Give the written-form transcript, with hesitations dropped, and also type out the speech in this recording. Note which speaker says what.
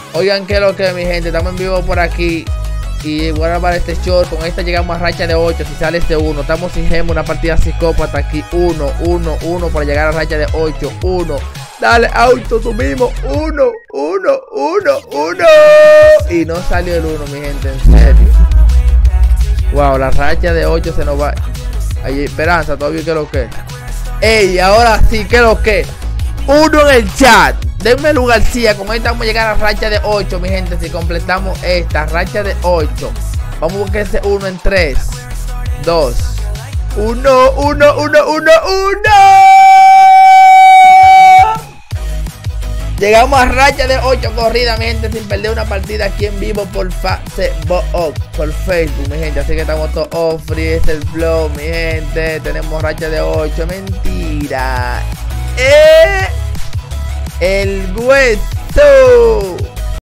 Speaker 1: Oigan, que lo que mi gente, estamos en vivo por aquí. Y voy a grabar este short. Con esta llegamos a racha de 8. Si sale este 1, estamos sin gemo. Una partida psicópata aquí. 1, 1, 1 para llegar a racha de 8. 1. Dale, auto, subimos. 1, 1, 1, 1. Y no salió el 1, mi gente, en serio. Wow, la racha de 8 se nos va. Hay esperanza, todavía que lo que. Ey, ahora sí, que lo que. 1 en el chat. Denme lugarcilla. Con esta vamos a llegar a racha de 8, mi gente. Si completamos esta racha de 8, vamos a buscar ese 1 en 3, 2, 1, 1, 1, 1, 1. Llegamos a racha de 8 corridas, mi gente, sin perder una partida aquí en vivo por Facebook, mi gente. Así que estamos todos free, es el flow, mi gente. Tenemos racha de 8, mentira. El hueso.